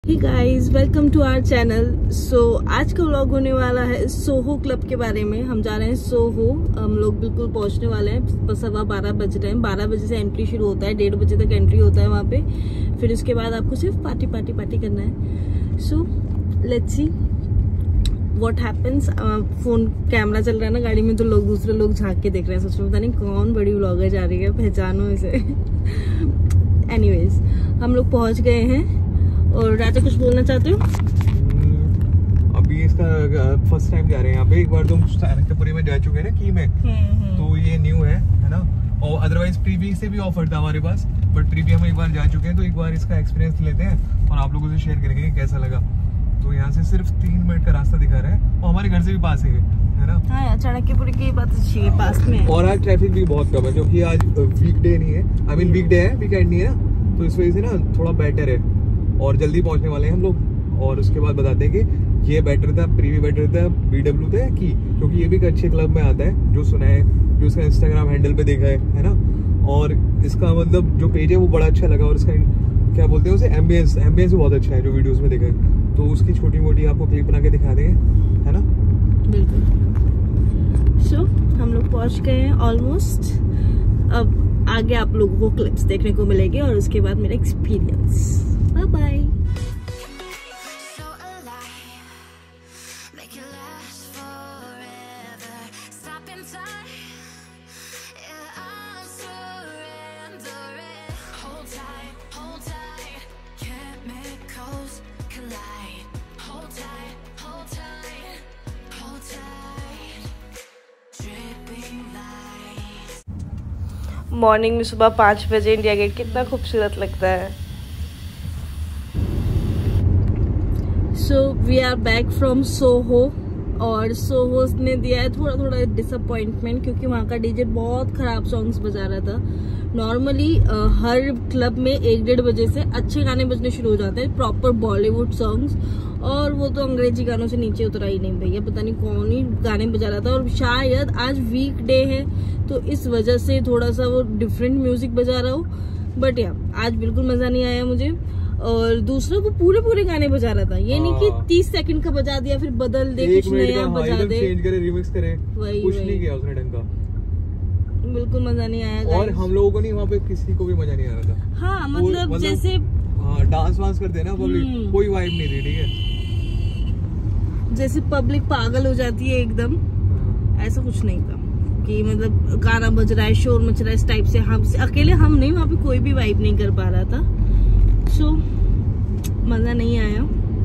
Hey guys, welcome to our channel. आज का vlog होने वाला है सोहो क्लब के बारे में। हम जा रहे हैं सोहो। हम लोग बिल्कुल पहुंचने वाले हैं। 12:15 बज रहे हैं। 12 बजे से एंट्री शुरू होता है, 1:30 बजे तक एंट्री होता है वहाँ पे। फिर उसके बाद आपको सिर्फ पार्टी करना है। So let's see what happens. Phone camera चल रहा है ना गाड़ी में, तो लोग दूसरे लोग झांक के देख रहे हैं। सोच रहे पता नहीं कौन बड़ी व्लॉगर जा रही है, पहचानो इसे। एनीवेज, हम लोग पहुँच गए हैं। और राजा कुछ बोलना चाहते हो? अभी इसका फर्स्ट टाइम जा रहे हैं यहाँ पे। एक बार तुम सारंगपुरी में जा चुके हैं ना की में, तो ये न्यू है ना। और अदरवाइज प्रीवी से भी ऑफर था हमारे पास, बट प्रीवी हम एक बार जा चुके हैं, तो एक बार इसका एक्सपीरियंस लेते हैं और आप लोगों से शेयर करेंगे कि कैसा लगा। तो यहाँ से सिर्फ 3 मिनट का रास्ता दिखा रहा है और हमारे घर से भी पास है ना। हाँ, चाणक्यपुरी की बात अच्छी है, पास में। और आज ट्रैफिक भी बहुत कम है, क्योंकि आज वीकडे नहीं है, आई मीन वीकडे है, वीकेंड नहीं है ना, तो इस वजह से ना थोड़ा बेटर है। और जल्दी पहुंचने वाले हैं हम लोग। और उसके बाद बताते हैं कि ये बेटर था, प्रीवी बेटर था, BW था की, क्योंकि ये भी एक अच्छे क्लब में आता है, जो सुना है, जो इसका इंस्टाग्राम हैंडल पे देखा है ना। और इसका मतलब जो पेज है वो बड़ा अच्छा लगा। और इसका क्या बोलते हैं उसे, एम्बियंस भी बहुत अच्छा है, जो वीडियोस में देखा है। तो उसकी छोटी मोटी आपको क्लिप बना के दिखा देंगे, है ना। बिल्कुल। सो हम लोग पहुंच गए हैं ऑलमोस्ट। अब आगे आप लोगों को क्लिप्स देखने को मिलेंगे और उसके बाद मेरा एक्सपीरियंस। Bye bye. मॉर्निंग में सुबह 5 बजे इंडिया गेट कितना खूबसूरत लगता है। So we are back from Soho. और सोहो ने दिया है थोड़ा डिसअपॉइंटमेंट, क्योंकि वहाँ का डीजे बहुत खराब सॉन्ग्स बजा रहा था। नॉर्मली हर क्लब में 1-1:30 बजे से अच्छे गाने बजने शुरू हो जाते हैं, प्रॉपर बॉलीवुड सॉन्ग्स। और वो तो अंग्रेजी गानों से नीचे उतरा ही नहीं भैया, पता नहीं कौन ही गाने बजा रहा था। और शायद आज वीकडे है, तो इस वजह से थोड़ा सा वो डिफरेंट म्यूजिक बजा रहा हो। बट या आज बिल्कुल मजा नहीं आया मुझे। और दूसरा वो पूरे गाने बजा रहा था, ये नहीं कि 30 सेकंड का बजा दिया फिर बदल दे, कुछ नया बजा दे, चेंज करे, रिमिक्स करे, कुछ नहीं किया उसने ढंग का। बिल्कुल मजा नहीं आया। और हम लोगों को नहीं, वहाँ पे किसी को भी मजा नहीं आ रहा था। हाँ, मतलब जैसे डांस वांस करते हैं ना पब्लिक, कोई वाइब नहीं थी। ठीक है, जैसे पब्लिक पागल हो जाती है एकदम, ऐसा कुछ नहीं था कि मतलब गाना बज रहा है, शोर मच रहा है, इस टाइप से। हम अकेले हम नहीं, वहाँ पे कोई भी वाइब नहीं कर पा रहा था। सो मजा नहीं आया।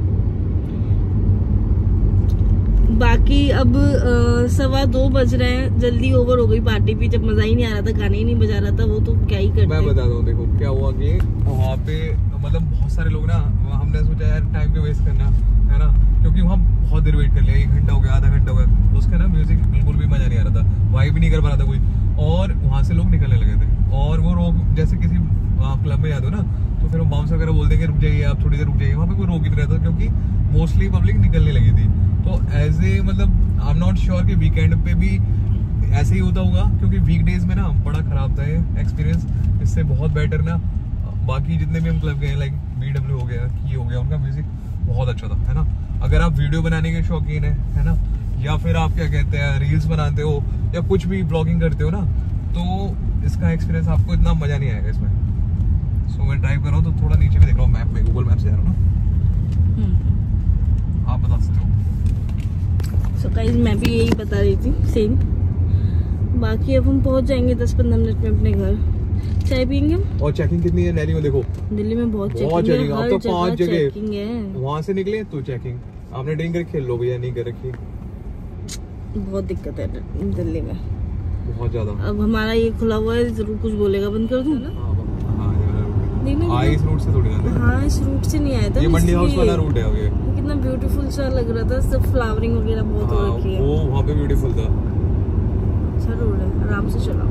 बाकी अब 2:15 बज रहे हैं, जल्दी ओवर हो गई पार्टी भी। जब मजा ही नहीं आ रहा था, गाने ही नहीं बजा रहा था वो, तो क्या ही करते। मैं बता दूं, देखो क्या हुआ कि वहाँ पे मतलब बहुत सारे लोग ना, हमने सोचा यार टाइम पे वेस्ट करना है ना, क्योंकि वहाँ बहुत देर वेट कर लिया, 1 घंटा हो गया, आधा घंटा हो गया। उसका ना म्यूजिक बिल्कुल भी मजा नहीं आ रहा था, वाइब भी नहीं कर पा रहा था कोई। और वहाँ से लोग निकलने लगे थे। और वो रोक, जैसे किसी क्लब में याद हो ना, तो फिर वो बाउंस वगैरह बोलते हैं रुक जाइए, आप थोड़ी देर रुक जाइए। वहाँ पे कोई रोक ही नहीं रहता, क्योंकि मोस्टली पब्लिक निकलने लगी थी। तो एज ए मतलब आई एम नॉट श्योर कि वीकेंड पे भी ऐसे ही होता होगा, क्योंकि वीकडेज में ना बड़ा खराब था ये एक्सपीरियंस। इससे बहुत बेटर ना बाकी जितने भी हम क्लब गए, लाइक BW हो गया, की हो गया, उनका म्यूजिक बहुत अच्छा था, है ना। अगर आप वीडियो बनाने के शौकीन है ना, या फिर आप क्या कहते हैं रील्स बनाते हो या कुछ भी ब्लॉगिंग करते हो ना, तो इसका एक्सपीरियंस आपको इतना मजा नहीं आएगा इसमें। सो मैं ड्राइव कर रहा हूँ, तो थोड़ा नीचे भी देख रहा हूँ मैप में, गूगल मैप से जा रहा हूँ ना, आप बता सकते हो। सो गाइस, मैं भी यही बता रही थी सेम। बाकी अब हम पहुंच जाएंगे 10-15 मिनट में अपने घर। चाय पियेंगे। और चेकिंग कितनी है दिल्ली में? देखो दिल्ली में बहुत चेकिंग है, अब तो 5 जगह है। वहाँ से निकले तो चेकिंग। आपने ड्रिंक रखी लो भैया, नहीं कर रखी। बहुत दिक्कत है दिल्ली में, बहुत ज्यादा। अब हमारा ये खुला हुआ है, जरूर कुछ बोलेगा, बंद कर दूं ना। इस रूट से थोड़ी ना। हाँ, इस रूट से नहीं आया था, ये मंडी हाउस वाला रूट है। ये कितना ब्यूटीफुल सा लग रहा था, सब फ्लावरिंग वगैरह बहुत हो रखी है। वो वहाँ पे ब्यूटीफुल था। अच्छा रोड है, आराम से चलाओ।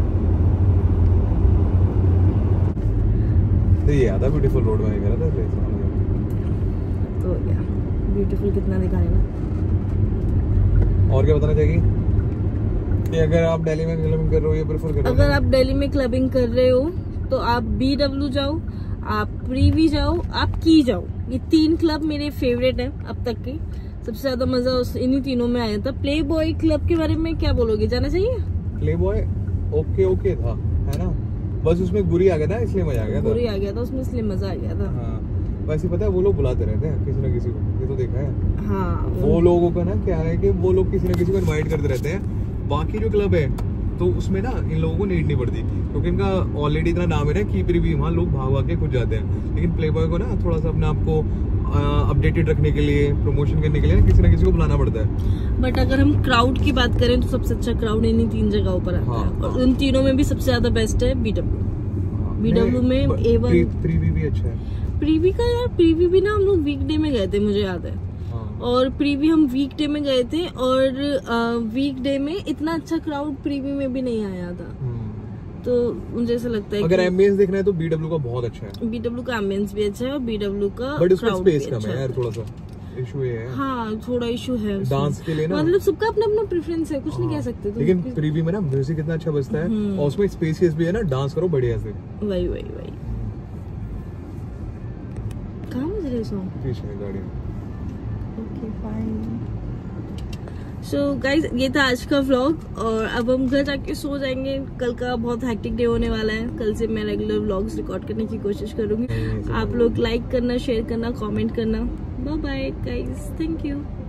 ये आता ब्यूटीफुल रोड में कह रहा था, तो क्या ब्यूटीफुल कितना दिखा रहे ना। और क्या बताना चाहिए कि अगर आप दिल्ली में क्लबिंग कर रहे हो, ये प्रेफर करो। अगर आप दिल्ली में क्लबिंग कर रहे हो तो आप BW जाओ, आप प्रीवी जाओ, आप की जाओ। ये 3 क्लब मेरे फेवरेट हैं अब तक के। सबसे ज्यादा मजा इन्हीं तीनों में आया था। प्ले बॉय क्लब के बारे में क्या बोलोगे, जाना चाहिए? प्ले बॉय ओके था, है ना, बस उसमें गुरी आ गया था इसलिए मजा आ गया था। गुरी आ गया था उसमें इसलिए मजा आ गया था। हाँ, वैसे पता है वो लोग बुलाते रहते हैं किसी ना किसी को, ये तो देखा है। हाँ, वो लोगों का ना क्या है कि वो लोग किसी ना किसी को इनवाइट करते रहते हैं। बाकी जो क्लब है तो उसमें ना इन लोगों को नीड नहीं पड़ती, क्योंकि इनका ऑलरेडी इतना नाम है ना कि प्रीवी, वहाँ लोग भाग के खुद जाते हैं। लेकिन प्ले बॉय को ना थोड़ा सा अपने आप को अपडेटेड रखने के लिए, प्रमोशन करने के लिए किसी ना किसी को बुलाना पड़ता है। बट अगर हम क्राउड की बात करें तो सबसे अच्छा क्राउड इन्हीं 3 जगहों पर आता है। और उन तीनों में भी सबसे ज्यादा बेस्ट है BW में A1। प्रीवी भी अच्छा है। प्रीवी का यार, प्रीवी भी ना हम लोग वीकडे में गए थे, मुझे याद है। और प्रीवी हम वीकडे में गए थे, और वीकडे में इतना अच्छा क्राउड प्रीवी में भी नहीं आया था। तो मुझे ऐसा लगता है अगर एम्बियंस देखना है तो BW का बहुत अच्छा है। BW का एम्बियंस भी अच्छा है और BW का बट उसमें क्राउड भी स्पेस कम है यार, थोड़ा सा इशू ये है। हाँ, थोड़ा इशू है डांस के लिए ना, मतलब सबका अपना अपना प्रेफरेंस है, कुछ नहीं कह सकते तुम। लेकिन प्रीवी में ना म्यूजिक इतना अच्छा बजता है और उसमें स्पेसियस भी है ना, डांस करो बढ़िया से। वही कहाँ बज रहे सॉन्ग? पीछे गाड़ी। Okay fine. सो गाइज, ये था आज का व्लॉग, और अब हम घर जाके सो जाएंगे। कल का बहुत हैक्टिक डे होने वाला है। कल से मैं रेगुलर व्लॉग्स रिकॉर्ड करने की कोशिश करूंगी। आप लोग लाइक करना, शेयर करना, कमेंट करना। Bye bye guys, thank you.